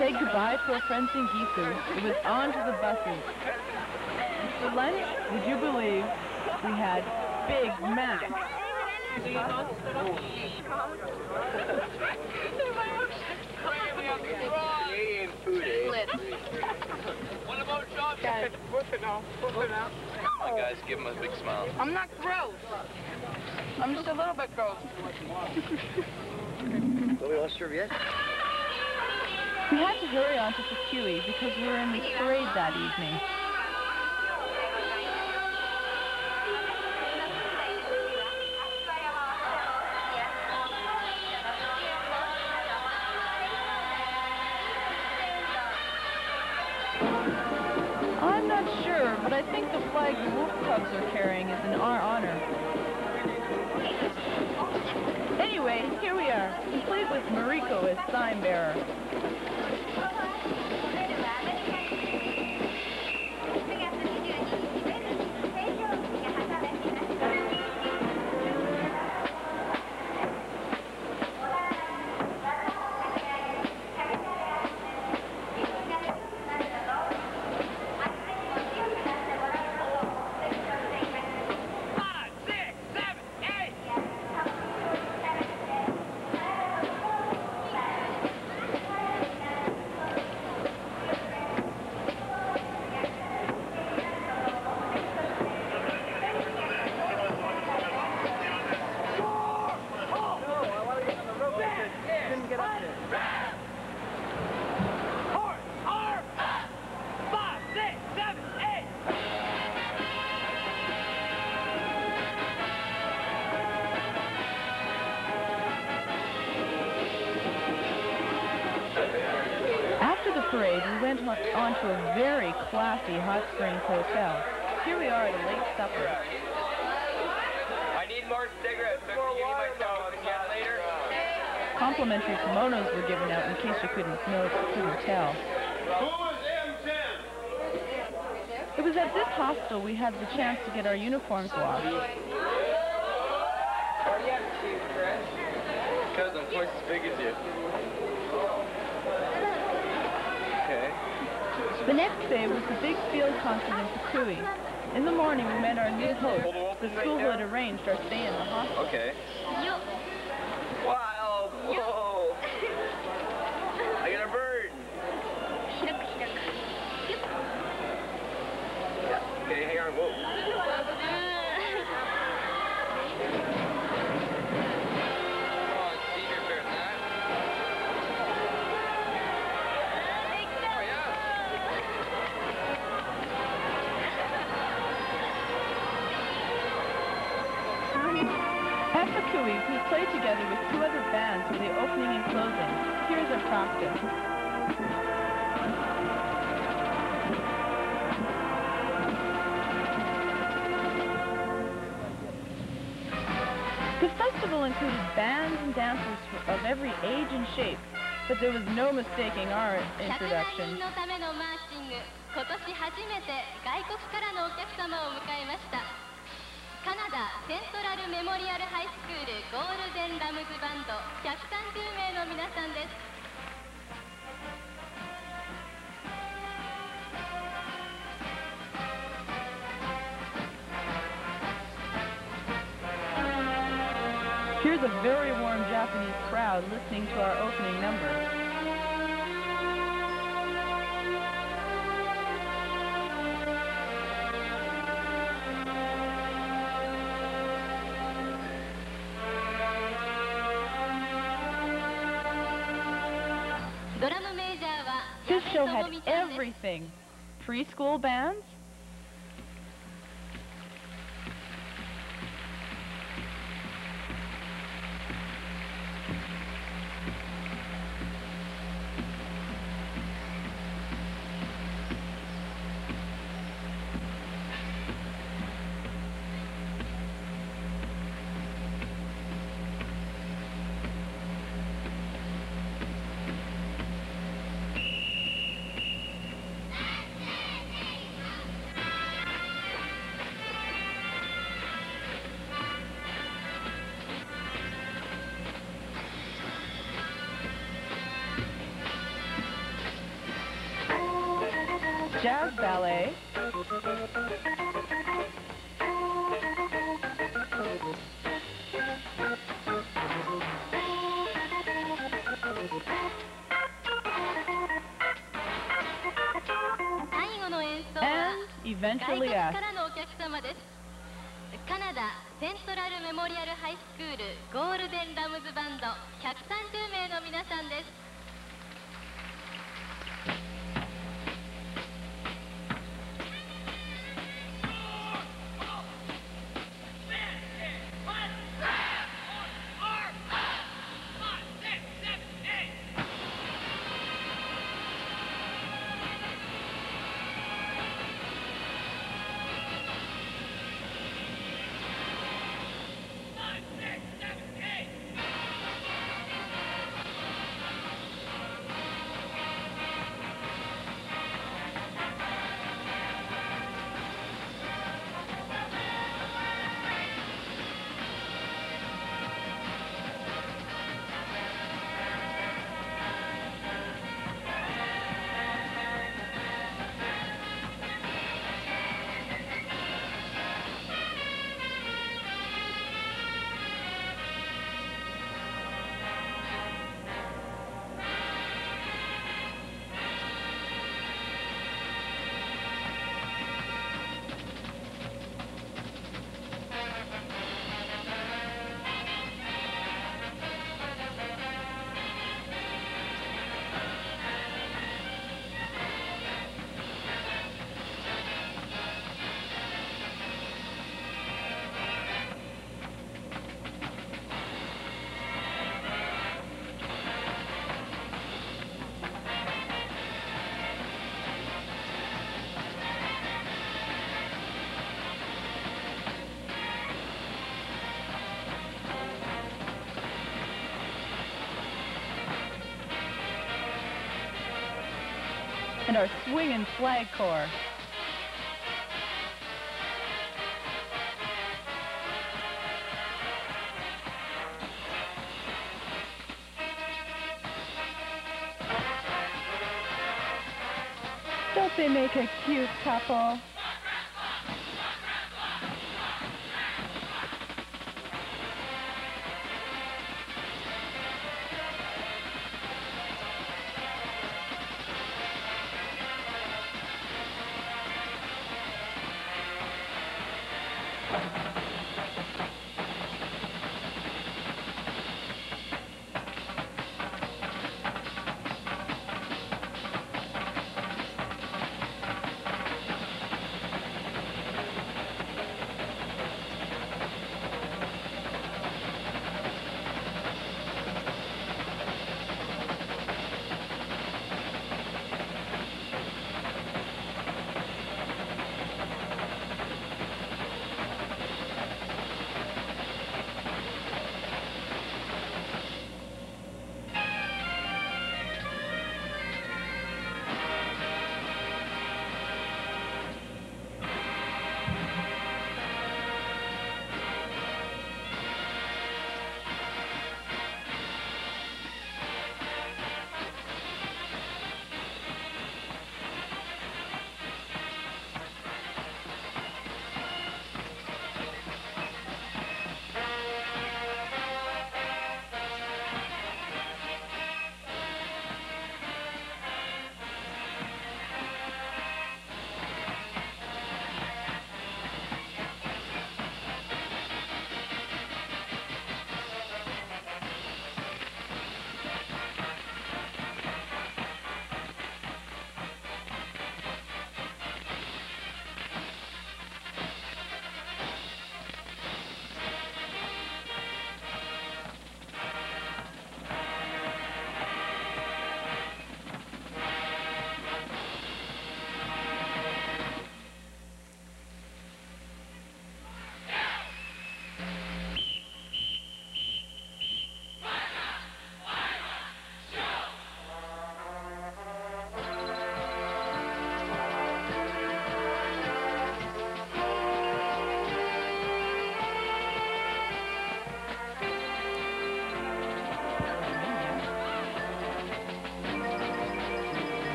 say goodbye to our friends in Gifu, it was on to the buses. For lunch, would you believe we had Big Mac? Canadian food, eh? Guys, what's it now? Come on, guys, give him a big smile. I'm not gross. I'm just a little bit gross. Nobody wants to serve yet? We had to hurry on to Fukui because we were in the parade that evening. I'm not sure, but I think the flag the Wolf Cubs are carrying is in our honor. Anyway, here we are, complete with Mariko as sign bearer. Parade, we went on to a very classy hot springs hotel. Here we are at a late supper. I need more cigarettes. So can you give me my phone again later? Complimentary kimonos were given out in case you couldn't tell. Who is M10? It was at this hostel we had the chance to get our uniforms washed. Or you have two, Chris? Because I'm twice as big as you. The next day was the big field concert in Fukui. In the morning, we met our new host. The school had arranged our stay in the hostel. Okay. Wow! Whoa! I got a bird! Yeah. Okay, hang on. Whoa. At Fukui, we played together with two other bands for the opening and closing. Here's our practice. The festival included bands and dancers of every age and shape, but there was no mistaking our introduction. カナダセントラルメモリアルハイスクールゴールデンラムズバンド130名の皆さんです。 Here's a very warm Japanese crowd listening to our opening number. This show had everything. Preschool bands, jazz ballet. And eventually us. カナダセントラルメモリアルハイスクールゴールデンラムズバンド130名の皆さんです。 And our swinging flag corps. Don't they make a cute couple?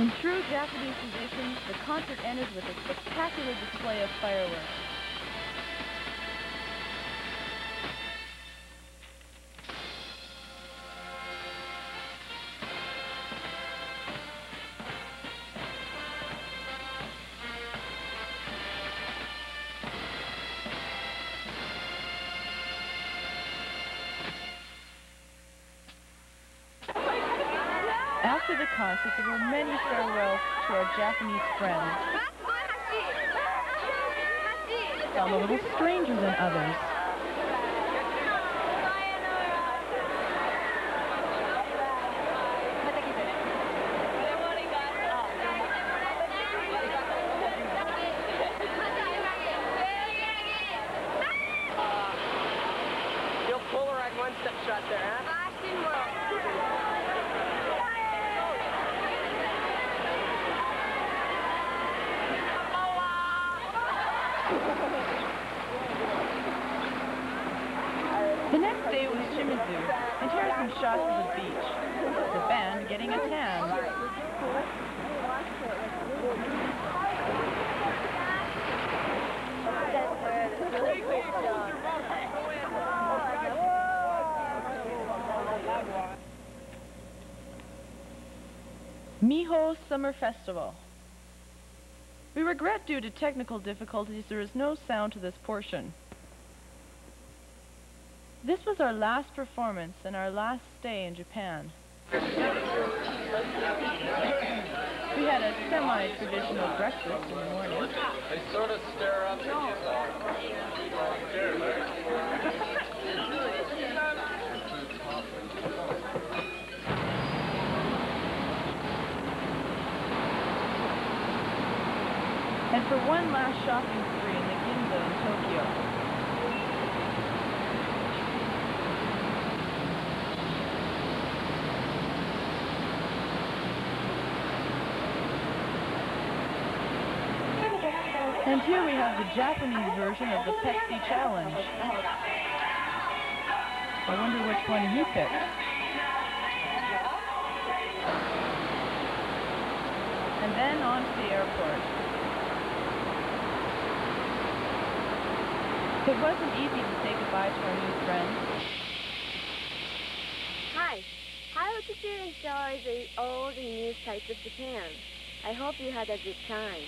In true Japanese tradition, the concert ended with a spectacular display of fireworks. After the concert, there were many farewells to our Japanese friends. Some a little stranger than others. You'll Polaroid one-step shot there, huh? The next day was Shimizu, and here are some shots of the beach. The band getting a tan. Miho Summer Festival. We regret due to technical difficulties there is no sound to this portion. This was our last performance and our last stay in Japan. We had a semi-traditional breakfast in the morning. They sort of stir up. And for one last shopping spree in the Ginza in Tokyo. And here we have the Japanese version of the Pepsi Challenge. I wonder which one he picked. And then on to the airport. It wasn't easy to say goodbye to our new friends. Hi. How did you enjoy all the new sights of Japan? I hope you had a good time.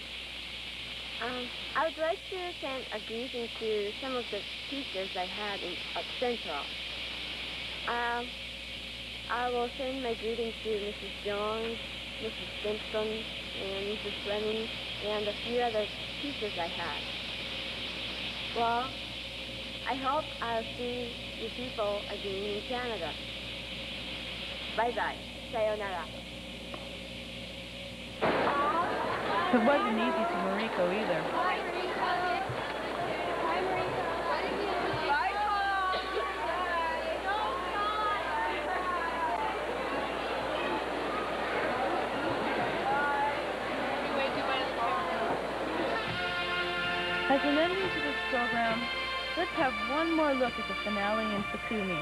I would like to send a greeting to some of the teachers I had at Central. I will send my greeting to Mrs. Jones, Mrs. Simpson, and Mrs. Fleming, and a few other teachers I had. Well, I hope I'll see you people again in Canada. Bye-bye. Sayonara. It wasn't easy for Mariko either. As an ending to this program, let's have one more look at the finale in Fukumi.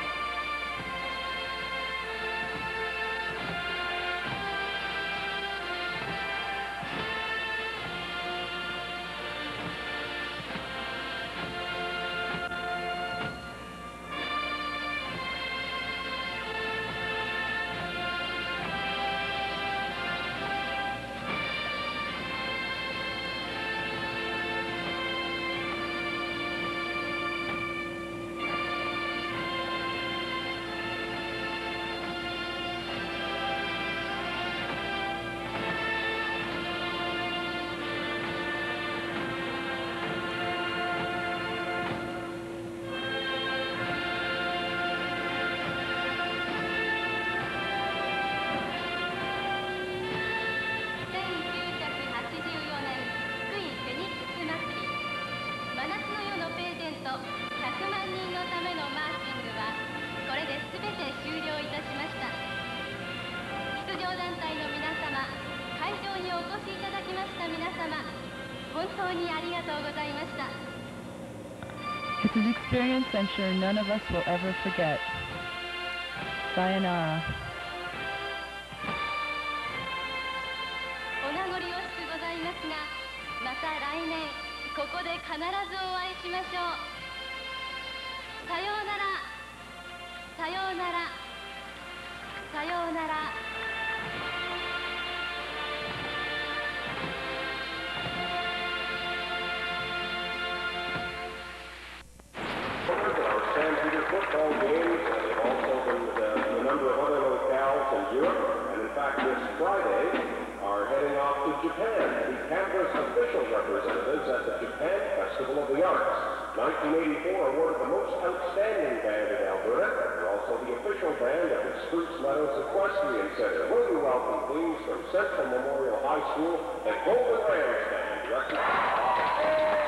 It's an experience I'm sure none of us will ever forget. Sayonara. また来年ここで必ずお会いしましょう。さようなら、さようなら、さようなら。 Our Stampede football games, and they've also been to a number of other locales in Europe, and in fact this Friday are heading off to Japan to be Canberra's official representatives at the Japan Festival of the Arts. 1984 awarded the most outstanding band in Alberta. They're also the official band of the Spruce Meadows Equestrian Center. Will you welcome, please, from Central Memorial High School, the Golden Rams Band, directed by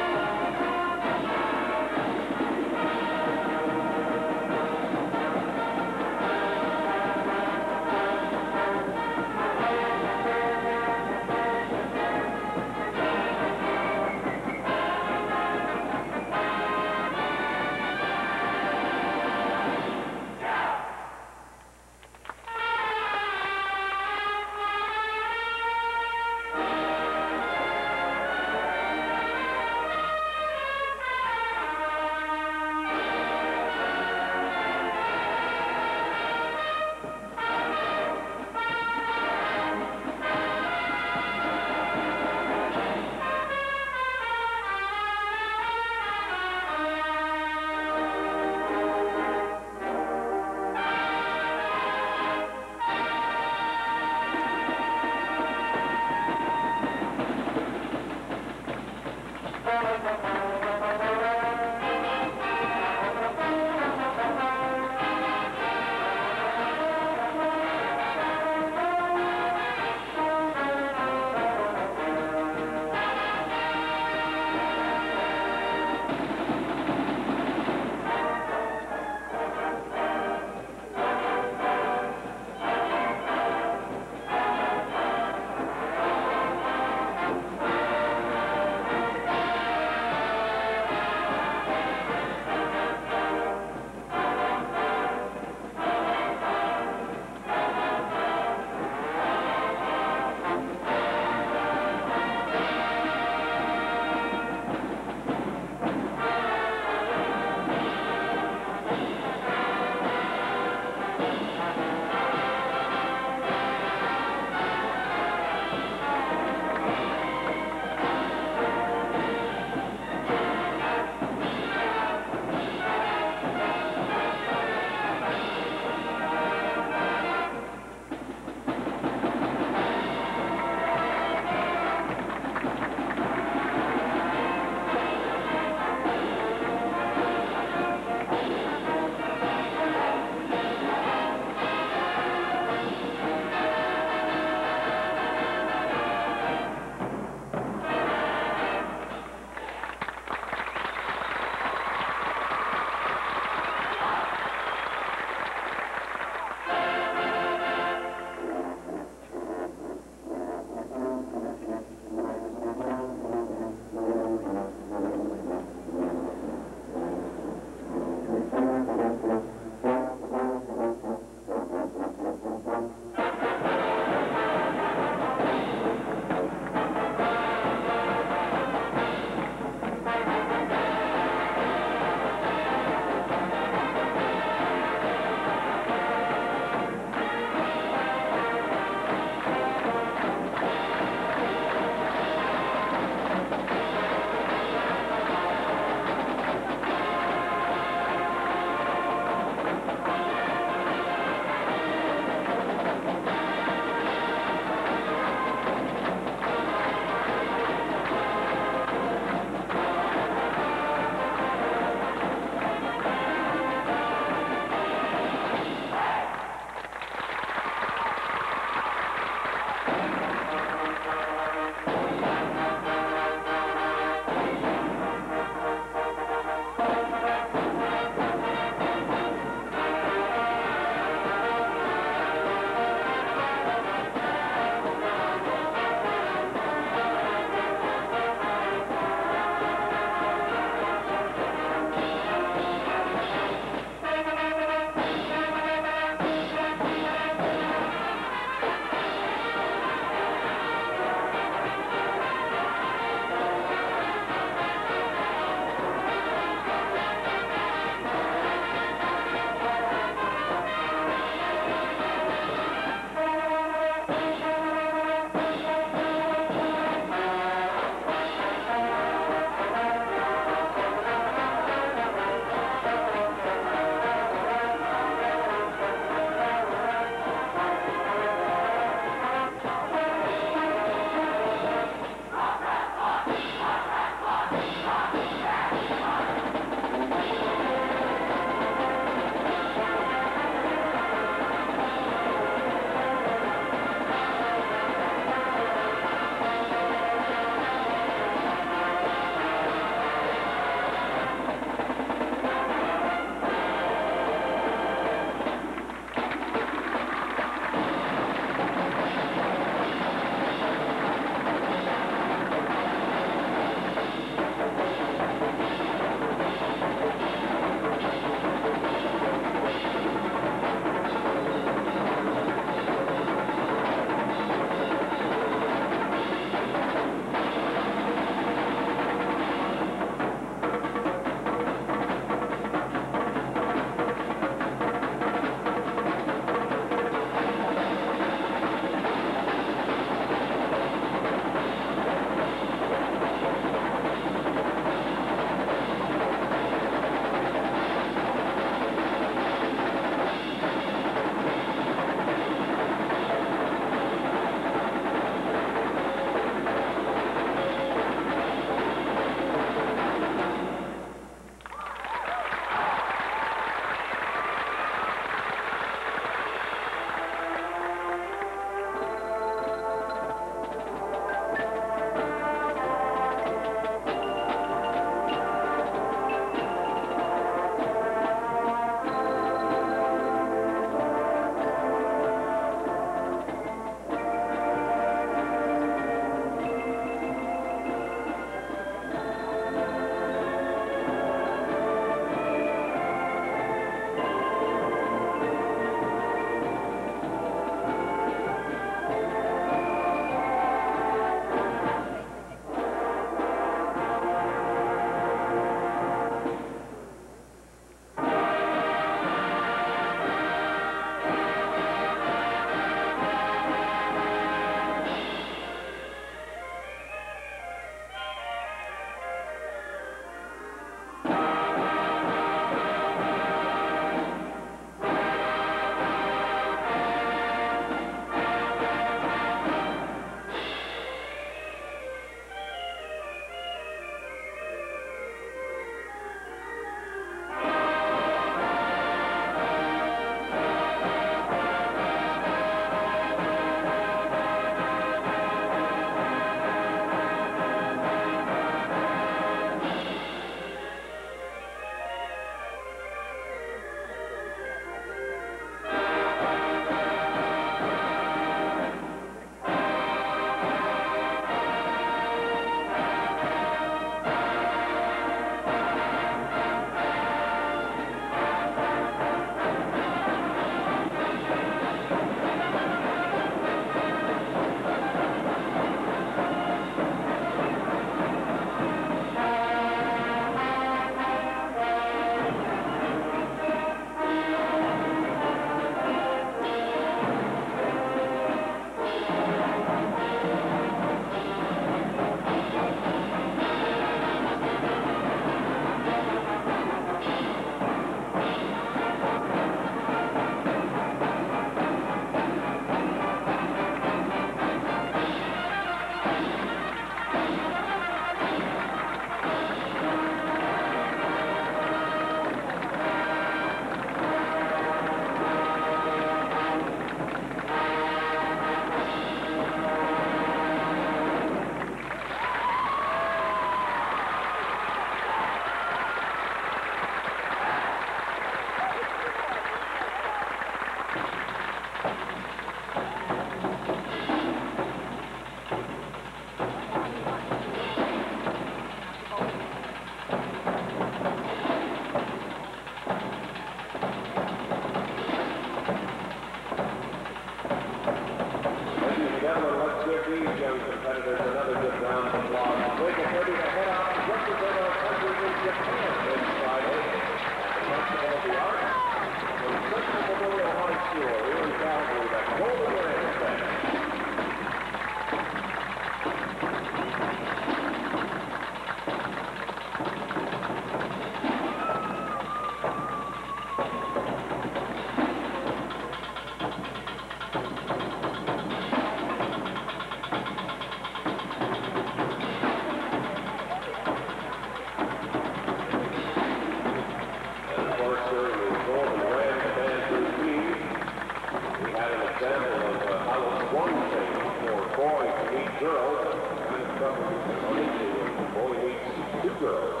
2 girls.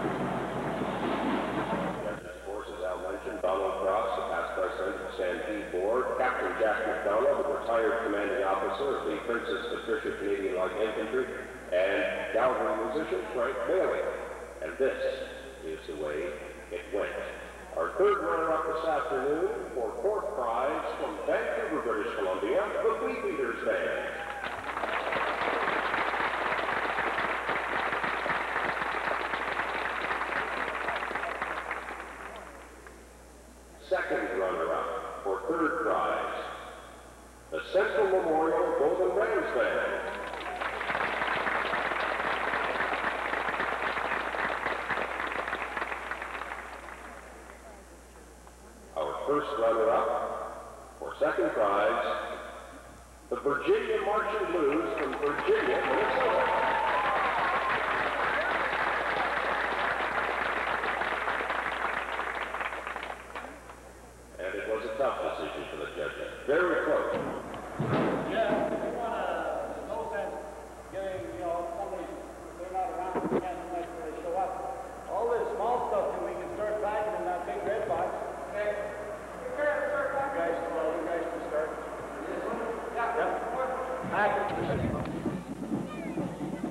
Of course, as Al mentioned, Donald Cross, the past president of the Stampede Board, Captain Jack McDonald, the retired commanding officer of the Princess Patricia Canadian Light Infantry, and cavalry musician Frank Bailey. And this is the way it went. Our third runner-up this afternoon for 4th prize from Vancouver, British Columbia, the Wheat Eaters Band. Second runner-up for 3rd prize, the Central Memorial Golden Rams Band. First runner-up for 2nd prize, the Virginia Marching Blues from Virginia, Minnesota. And it was a tough decision for the judges. Very close. Yeah, we want to know that getting, somebody, they're not around, we can't make sure they show up. All this small stuff, we can start packing in that big red box. Okay. You guys can start. Yeah. Back.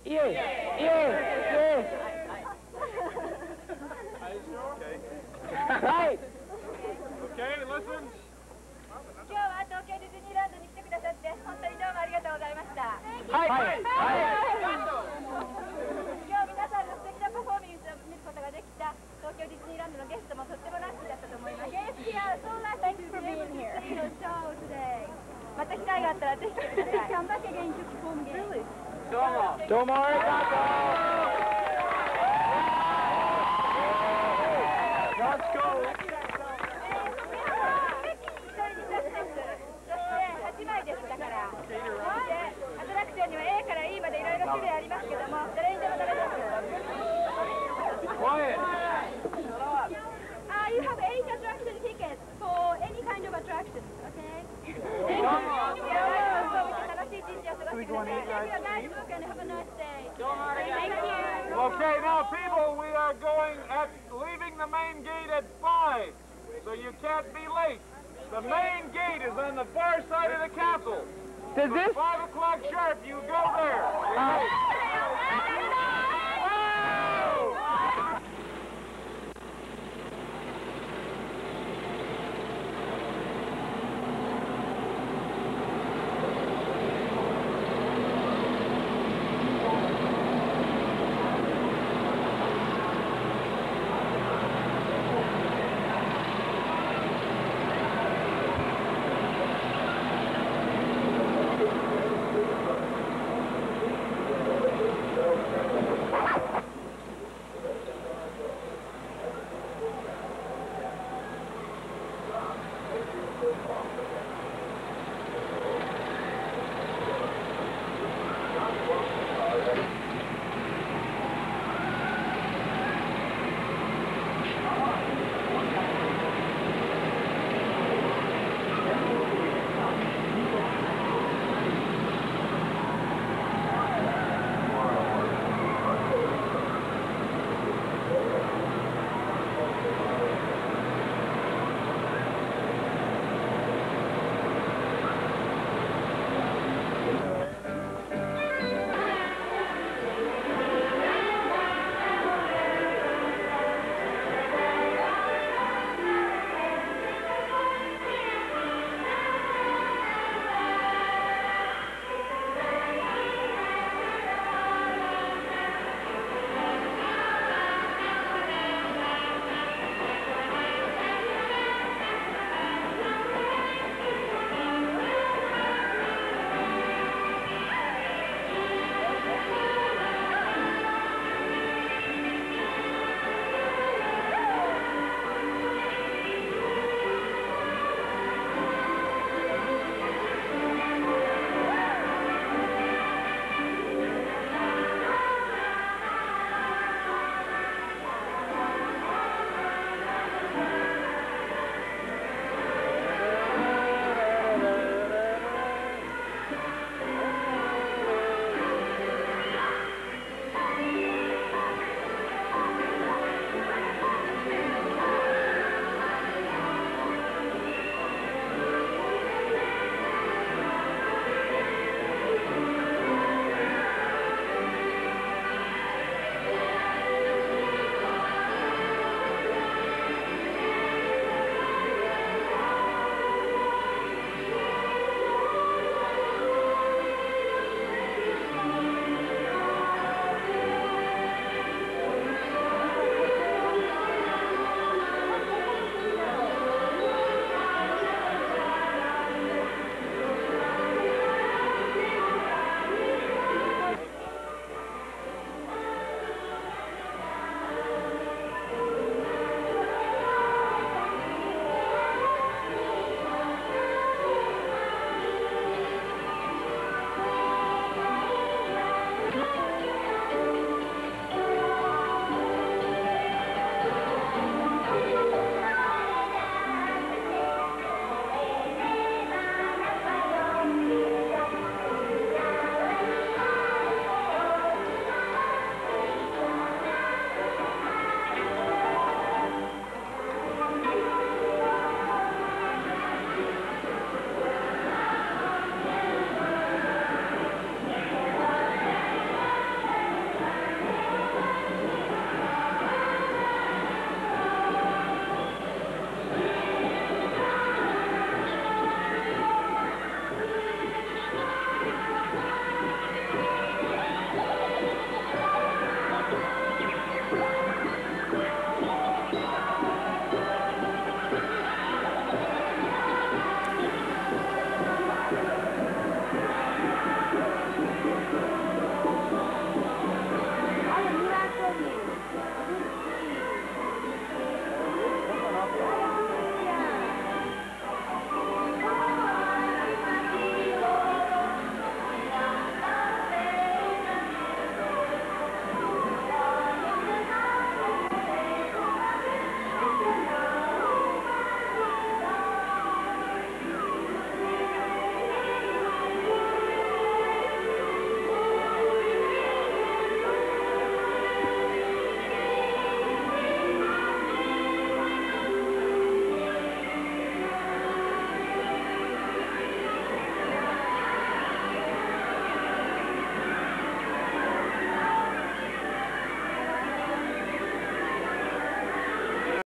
Yes. Yes. Yes. Right. Okay, listen. 今日は東京ディズニーランドに来てくださって本当にどうもありがとうございました。 はい。はい。 今日皆さんの素敵なパフォーマンスを見ることができた東京ディズニーランドのゲストもとってもラッキーだったと思います。Yes, yeah, so thank you for being here. See your show today. また機会があったらぜひ来てください。Come back again to perform again. どうもありがとう。Let's go. 8枚ですだから。アトラクションには A から E までいろいろ種類ありますけども、どれにでも乗れます。 Quiet. You have 8 attraction tickets for any kind of attraction, okay? 楽しい一日を過ごしてください。Thank you guys and have a nice day. Thank you. Okay, now people, we are leaving the main gate at 5, so you can't be late. The main gate is on the far side of the castle. Does this? 5 o'clock sharp, you go there.